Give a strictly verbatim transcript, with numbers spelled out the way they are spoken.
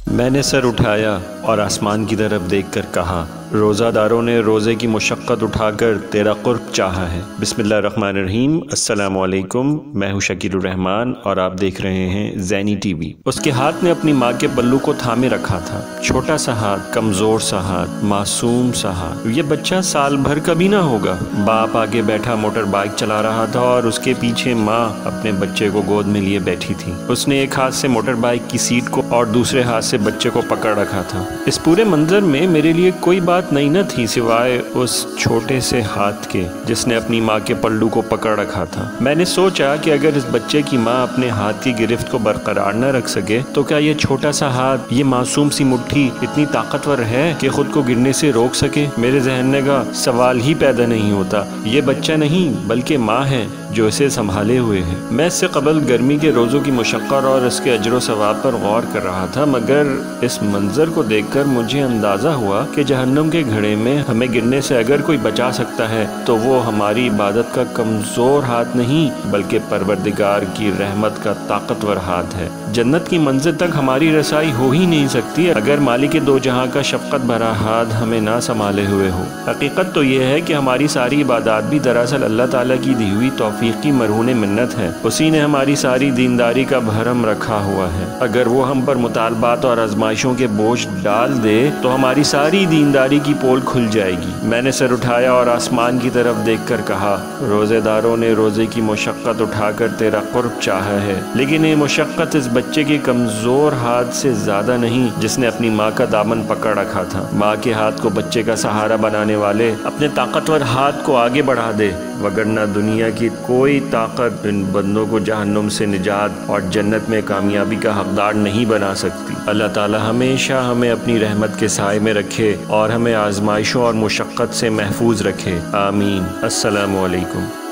میں نے سر اٹھایا اور آسمان کی طرف دیکھ کر کہا، روزہ داروں نے روزے کی مشقت اٹھا کر تیرا قرب چاہا ہے۔ بسم اللہ الرحمن الرحیم۔ السلام علیکم، میں ہوں شکیل الرحمان اور آپ دیکھ رہے ہیں زینی ٹی وی۔ اس کے ہاتھ نے اپنی ماں کے پلو کو تھامے رکھا تھا، چھوٹا سا ہاتھ، کمزور سا ہاتھ، معصوم سا ہاتھ۔ یہ بچہ سال بھر کا بھی نہ ہوگا۔ باپ آگے بیٹھا موٹر بائک چلا رہا تھا اور اس کے پیچھے ماں اپنے بچے کو گود میں لیے بیٹھی تھی۔ اس نے ایک ہاتھ سے موٹر بائک کی سیٹ کو اور دوسرے ہاتھ سے بچے کو پکڑ رکھا تھا۔ اس پورے منظر میں میرے لیے کوئی بات نہیں نہ تھی سوائے اس چھوٹے سے ہاتھ کے جس نے اپنی ماں کے پلو کو پکڑ رکھا تھا۔ میں نے سوچا کہ اگر اس بچے کی ماں اپنے ہاتھ کی گرفت کو برقرار نہ رکھ سکے تو کیا یہ چھوٹا سا ہاتھ، یہ معصوم سی مٹھی اتنی طاقتور ہے کہ خود کو گرنے سے روک سکے؟ میرے ذہن میں کا سوال ہی پیدا نہیں ہوتا۔ یہ بچہ نہیں بلکہ ماں ہے جو اسے سنبھالے ہوئے ہے۔ میں اس سے قبل گرمی کے روزوں کی مشقت اور اس کے اجر و ثواب پر غور کر رہا تھا، مگر اس منظر کو دیکھ کر مجھے اندازہ ہوا کہ جہنم کے گھڑے میں ہمیں گرنے سے اگر کوئی بچا سکتا ہے تو وہ ہماری عبادت کا کمزور ہاتھ نہیں بلکہ پروردگار کی رحمت کا طاقتور ہاتھ ہے۔ جنت کی منزل تک ہماری رسائی ہو ہی نہیں سکتی اگر مالک دو جہاں کا شفقت بھرا ہاتھ ہمیں نہ سنبھالے ہوئے ہو۔ حقیقت تو یہ ہے کہ ہماری ساری عبادات بھی دراصل اللہ تعالیٰ کی دی ہوئی توفیق کی مرہون منت ہے۔ اسی نے ہماری ساری دینداری کا بھرم رکھا ہوا ہے۔ اگر وہ ہم پر مطالبات اور آزمائشوں کے بوجھ ڈال دے تو ہماری ساری دینداری کی پول کھل جائے گی۔ میں نے سر اٹھایا اور آسمان کی طرف دیکھ کر کہا، روزے داروں نے روزے کی مشقت اٹھا کر تیرا قرب چاہا ہے، لیکن یہ مشقت اس بچے کے کمزور ہاتھ سے زیادہ نہیں جس نے اپنی ماں کا دامن پکڑ رکھا تھا۔ ماں کے ہاتھ کو بچے کا سہارا بنانے والے اپنے طاقتور ہاتھ کو آگے بڑھا دے، وگرنہ دنیا کی کوئی طاقت ان بندوں کو جہنم سے نجات اور جنت میں کامیابی کا حقدار نہیں بنا سکتی۔ اللہ تعالی ہمیشہ ہمیں اپنی رحمت کے سائے میں رکھے اور ہمیں آزمائشوں اور مشقت سے محفوظ رکھے، آمین۔ السلام علیکم۔